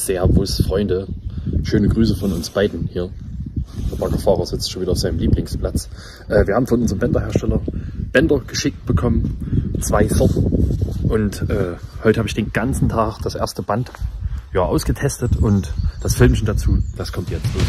Servus, Freunde. Schöne Grüße von uns beiden hier. Der Baggerfahrer sitzt schon wieder auf seinem Lieblingsplatz. Wir haben von unserem Bänderhersteller Bänder geschickt bekommen, 2 Sorten. Und heute habe ich den ganzen Tag das erste Band ausgetestet und das Filmchen dazu, das kommt jetzt los.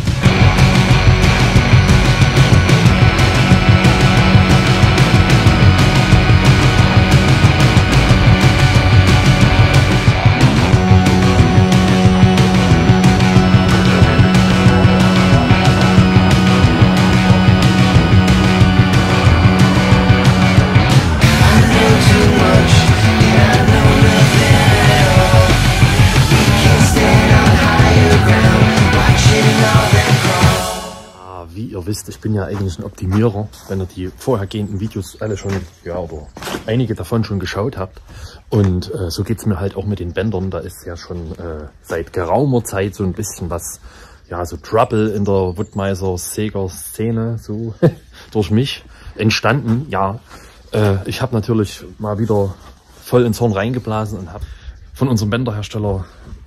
Wie ihr wisst, ich bin ja eigentlich ein Optimierer, wenn ihr die vorhergehenden Videos alle schon, oder einige davon schon geschaut habt. Und so geht es mir halt auch mit den Bändern. Da ist ja schon seit geraumer Zeit so ein bisschen was, so Trouble in der Woodmiser-Säger-Szene, so durch mich entstanden. Ja, ich habe natürlich mal wieder voll ins Horn reingeblasen und habe von unserem Bänderhersteller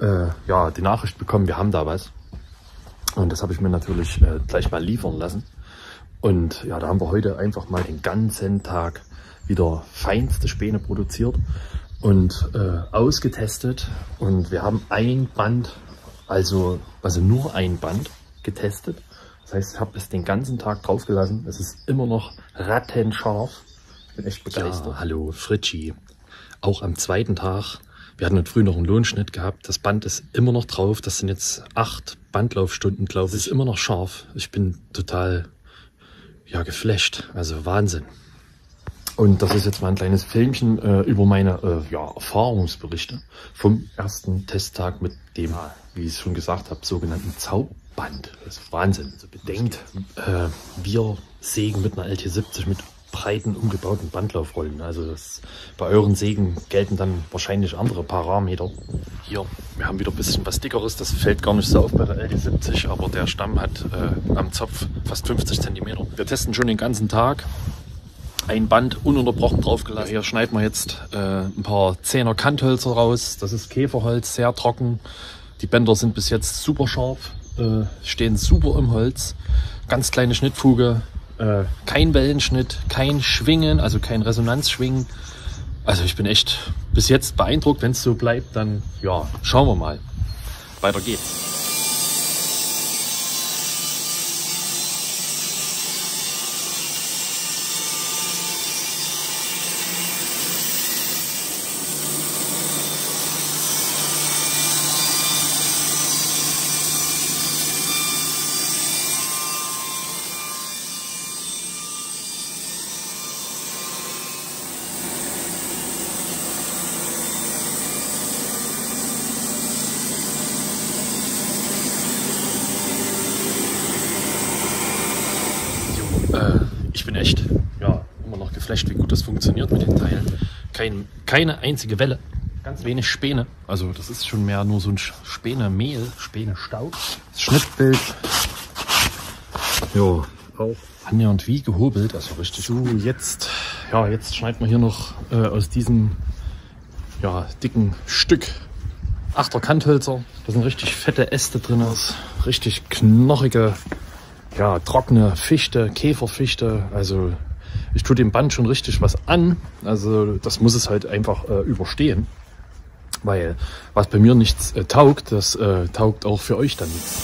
die Nachricht bekommen, wir haben da was. Und das habe ich mir natürlich gleich mal liefern lassen. Und da haben wir heute einfach mal den ganzen Tag wieder feinste Späne produziert und ausgetestet. Und wir haben ein Band, also nur ein Band getestet. Das heißt, ich habe es den ganzen Tag drauf gelassen. Es ist immer noch rattenscharf. Ich bin echt begeistert. Ja, hallo Fritschi. Auch am zweiten Tag. Wir hatten heute früh noch einen Lohnschnitt gehabt. Das Band ist immer noch drauf. Das sind jetzt 8 Bandlaufstunden, glaube ich. Es ist immer noch scharf. Ich bin total geflasht. Also Wahnsinn. Und das ist jetzt mal ein kleines Filmchen über meine Erfahrungsberichte vom ersten Testtag mit dem, wie ich es schon gesagt habe, sogenannten Zaubband. Das ist Wahnsinn. Also bedenkt, wir sägen mit einer LT70 mit breiten umgebauten Bandlaufrollen. Also bei euren Sägen gelten dann wahrscheinlich andere Parameter. Hier, wir haben wieder ein bisschen was Dickeres, das fällt gar nicht so auf bei der LT70, aber der Stamm hat am Zopf fast 50 cm. Wir testen schon den ganzen Tag. Ein Band ununterbrochen draufgelassen. Hier schneiden wir jetzt ein paar 10er Kanthölzer raus. Das ist Käferholz, sehr trocken. Die Bänder sind bis jetzt super scharf, stehen super im Holz. Ganz kleine Schnittfuge. Kein Wellenschnitt, kein Schwingen, also kein Resonanzschwingen. Also ich bin echt bis jetzt beeindruckt. Wenn es so bleibt, dann schauen wir mal. Weiter geht's. Ich bin echt immer noch geflasht, wie gut das funktioniert mit den Teilen. Keine einzige Welle, ganz wenig Späne. Also das ist schon mehr nur so ein Späne-Mehl, Späne-Staub. Das Schnittbild, auch annähernd wie gehobelt, also richtig. So, jetzt schneiden wir hier noch aus diesem dicken Stück 8er Kanthölzer. Da sind richtig fette Äste drin, richtig knochige, trockene Fichte, Käferfichte. Also ich tue dem Band schon richtig was an. Also das muss es halt einfach überstehen. Weil was bei mir nichts taugt, das taugt auch für euch dann nichts.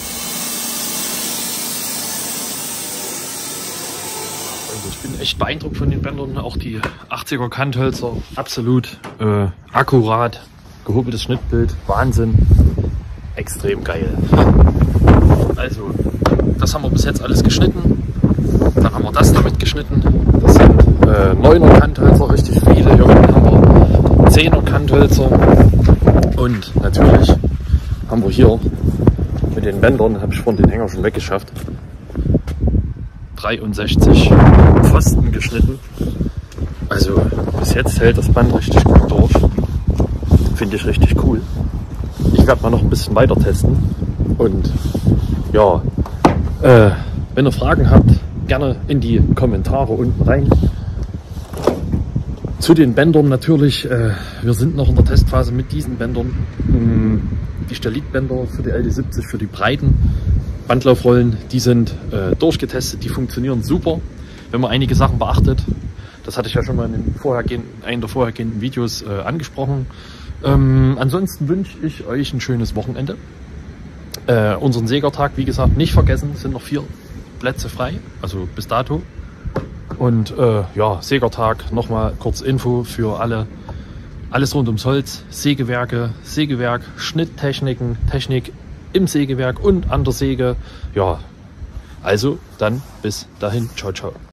Also ich bin echt beeindruckt von den Bändern. Auch die 80er Kanthölzer, absolut akkurat. Gehobeltes Schnittbild, Wahnsinn. Extrem geil. Also, das haben wir bis jetzt alles geschnitten. Dann haben wir das damit geschnitten. Das sind 9er Kanthölzer, richtig viele. Hier unten haben wir 10er Kanthölzer. Und natürlich haben wir hier mit den Bändern, habe ich vorhin den Hänger schon weggeschafft, 63 Pfosten geschnitten. Also bis jetzt hält das Band richtig gut durch. Finde ich richtig cool. Ich werde mal noch ein bisschen weiter testen. Und wenn ihr Fragen habt, gerne in die Kommentare unten rein. Zu den Bändern natürlich, wir sind noch in der Testphase mit diesen Bändern. die Stellitbänder für die LD70, für die breiten Bandlaufrollen, die sind durchgetestet, die funktionieren super, wenn man einige Sachen beachtet. Das hatte ich ja schon mal in einem der vorhergehenden Videos angesprochen. Ansonsten wünsche ich euch ein schönes Wochenende. Unseren Sägertag, wie gesagt, nicht vergessen, es sind noch 4 Plätze frei, also bis dato. Und ja, Sägertag, nochmal kurz Info für alle. Alles rund ums Holz, Sägewerke, Sägewerk, Schnitttechniken, Technik im Sägewerk und an der Säge. Ja, also dann bis dahin, ciao, ciao.